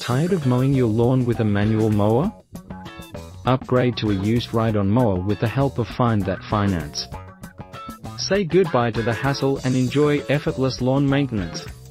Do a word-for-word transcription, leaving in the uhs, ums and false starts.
Tired of mowing your lawn with a manual mower? Upgrade to a used ride-on mower with the help of Find That Finance. Say goodbye to the hassle and enjoy effortless lawn maintenance.